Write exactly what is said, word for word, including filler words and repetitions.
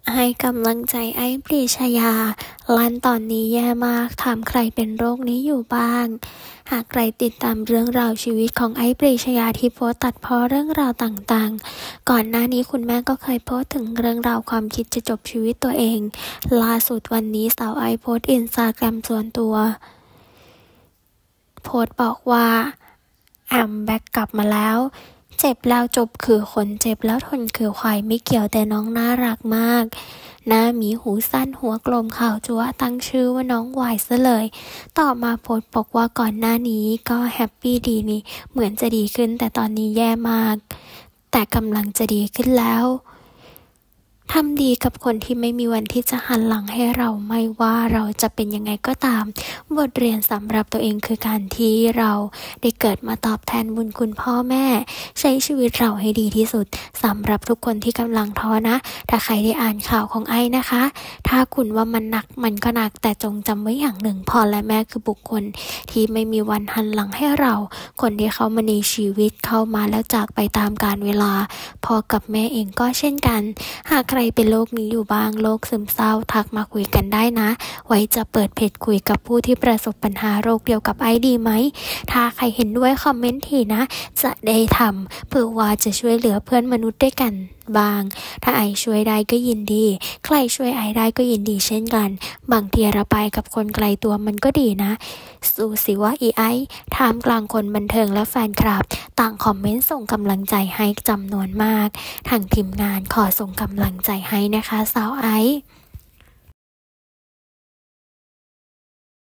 ให้กำลังใจไอ้ปรีชยาลันตอนนี้แย่มากถามใครเป็นโรคนี้อยู่บ้าง หากใครติดตามเรื่องราวชีวิตของไอ้ปรีชยาที่โพสต์ตัดพ้อเรื่องราวต่างๆก่อนหน้านี้คุณแม่ก็เคยโพสต์ถึงเรื่องราวความคิดจะจบชีวิตตัวเองล่าสุดวันนี้สาวไอโพสต์อินสตาแกรมส่วนตัวโพสต์บอกว่าแอมแบ็กกลับมาแล้วเจ็บแล้วจบคือคนเจ็บแล้วทนคือควายไม่เกี่ยวแต่น้องน่ารักมากหน้ามีหูสั้นหัวกลมขาวจั๊วตั้งชื่อว่าน้องวายซะเลยต่อมาโพสต์บอกว่าก่อนหน้านี้ก็แฮปปี้ดีนี่เหมือนจะดีขึ้นแต่ตอนนี้แย่มากแต่กำลังจะดีขึ้นแล้วทำดีกับคนที่ไม่มีวันที่จะหันหลังให้เราไม่ว่าเราจะเป็นยังไงก็ตามบทเรียนสำหรับตัวเองคือการที่เราได้เกิดมาตอบแทนบุญคุณพ่อแม่ใช้ชีวิตเราให้ดีที่สุดสำหรับทุกคนที่กำลังท้อนะถ้าใครได้อ่านข่าวของไอ้นะคะถ้าคุณว่ามันหนักมันก็หนักแต่จงจำไว้อย่างหนึ่งพ่อและแม่คือบุคคลที่ไม่มีวันหันหลังให้เราคนที่เข้ามาในชีวิตเข้ามาแล้วจากไปตามกาลเวลาพ่อกับแม่เองก็เช่นกันหากใครเป็นโรคนี้อยู่บ้างโรคซึมเศร้าทักมาคุยกันได้นะไว้จะเปิดเพจคุยกับผู้ที่ประสบปัญหาโรคเดียวกับไอดีไหมถ้าใครเห็นด้วยคอมเมนต์ทีนะจะได้ทำเพื่อว่าจะช่วยเหลือเพื่อนมนุษย์ด้วยกันบ้างถ้าไอช่วยได้ก็ยินดีใครช่วยไอได้ก็ยินดีเช่นกันบางทีระบายกับคนไกลตัวมันก็ดีนะสู้สิว่าอีไอท่ามกลางคนบันเทิงและแฟนคลับต่างคอมเมนต์ส่งกำลังใจให้จำนวนมากทางทีมงานขอส่งกำลังใจให้นะคะสาวไอ